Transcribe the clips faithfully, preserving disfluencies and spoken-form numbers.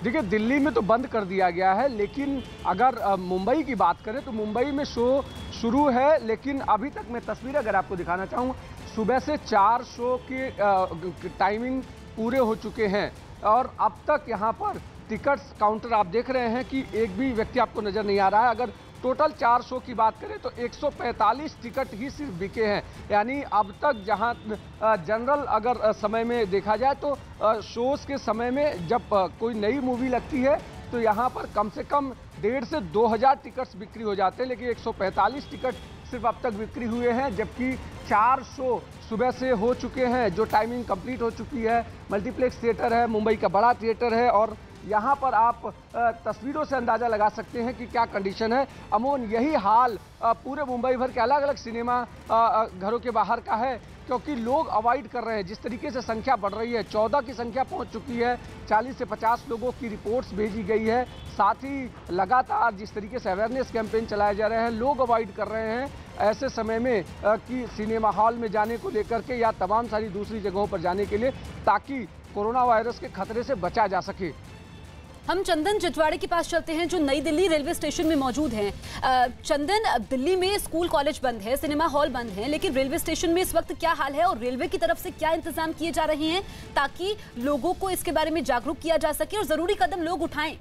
देखिए, दिल्ली में तो बंद कर दिया गया है, लेकिन अगर मुंबई की बात करें तो मुंबई में शो शुरू है। लेकिन अभी तक मैं तस्वीर अगर आपको दिखाना चाहूँ, सुबह से चार शो की टाइमिंग पूरे हो चुके हैं और अब तक यहाँ पर टिकट्स काउंटर आप देख रहे हैं कि एक भी व्यक्ति आपको नजर नहीं आ रहा है। अगर टोटल चार शो की बात करें तो एक सौ पैंतालीस टिकट ही सिर्फ बिके हैं। यानी अब तक जहां जनरल अगर समय में देखा जाए तो शोज के समय में जब कोई नई मूवी लगती है तो यहां पर कम से कम डेढ़ से दो हजार टिकट्स बिक्री हो जाते हैं, लेकिन एक सौ पैंतालीस टिकट सिर्फ अब तक बिक्री हुए हैं, जबकि चार शो सुबह से हो चुके हैं जो टाइमिंग कंप्लीट हो चुकी है। मल्टीप्लेक्स थिएटर है, मुंबई का बड़ा थिएटर है और यहाँ पर आप तस्वीरों से अंदाजा लगा सकते हैं कि क्या कंडीशन है। अमोन, यही हाल पूरे मुंबई भर के अलग अलग सिनेमा घरों के बाहर का है, क्योंकि लोग अवॉइड कर रहे हैं। जिस तरीके से संख्या बढ़ रही है, चौदह की संख्या पहुंच चुकी है, चालीस से पचास लोगों की रिपोर्ट्स भेजी गई है। साथ ही लगातार जिस तरीके से अवेयरनेस कैंपेन चलाए जा रहे हैं, लोग अवॉइड कर रहे हैं ऐसे समय में कि सिनेमा हॉल में जाने को लेकर के या तमाम सारी दूसरी जगहों पर जाने के लिए, ताकि कोरोना वायरस के खतरे से बचा जा सके। हम चंदन जितवाड़े के पास चलते हैं जो नई दिल्ली रेलवे स्टेशन में मौजूद हैं। चंदन, दिल्ली में स्कूल कॉलेज बंद है, सिनेमा हॉल बंद है, लेकिन रेलवे स्टेशन में इस वक्त क्या हाल है और रेलवे की तरफ से क्या इंतजाम किए जा रहे हैं ताकि लोगों को इसके बारे में जागरूक किया जा सके और जरूरी कदम लोग उठाएं?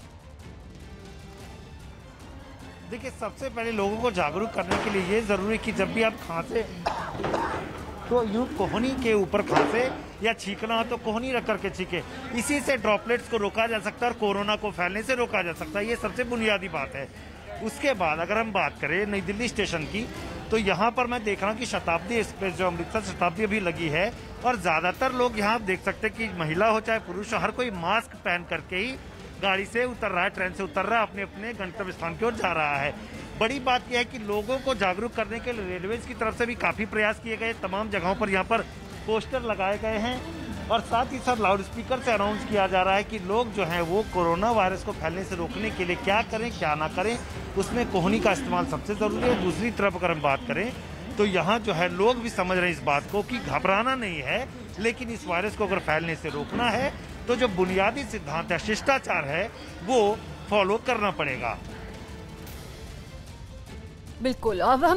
देखिए, सबसे पहले लोगों को जागरूक करने के लिए ये जरूरी कि जब भी आप खांसे तो यूं कोहनी के ऊपर खांसे या छींकना हो तो कोहनी रख करके छींके। इसी से ड्रॉपलेट्स को रोका जा सकता है और कोरोना को फैलने से रोका जा सकता है। ये सबसे बुनियादी बात है। उसके बाद अगर हम बात करें नई दिल्ली स्टेशन की, तो यहाँ पर मैं देख रहा हूँ कि शताब्दी एक्सप्रेस जो अमृतसर शताब्दी अभी लगी है और ज्यादातर लोग यहाँ देख सकते हैं कि महिला हो चाहे पुरुष हो, हर कोई मास्क पहन करके ही गाड़ी से उतर रहा है, ट्रेन से उतर रहा है, अपने अपने गंतव्य स्थान की ओर जा रहा है। बड़ी बात यह है कि लोगों को जागरूक करने के लिए रेलवेज की तरफ से भी काफी प्रयास किए गए। तमाम जगहों पर यहाँ पर पोस्टर लगाए गए हैं और साथ ही साथ लाउड स्पीकर से अनाउंस किया जा रहा है कि लोग जो हैं वो कोरोना वायरस को फैलने से रोकने के लिए क्या करें क्या ना करें। उसमें कोहनी का इस्तेमाल सबसे जरूरी है। दूसरी तरफ अगर हम बात करें तो यहाँ जो है लोग भी समझ रहे हैं इस बात को कि घबराना नहीं है, लेकिन इस वायरस को अगर फैलने से रोकना है तो जो बुनियादी सिद्धांत है, शिष्टाचार है, वो फॉलो करना पड़ेगा। बिल्कुल। अब हम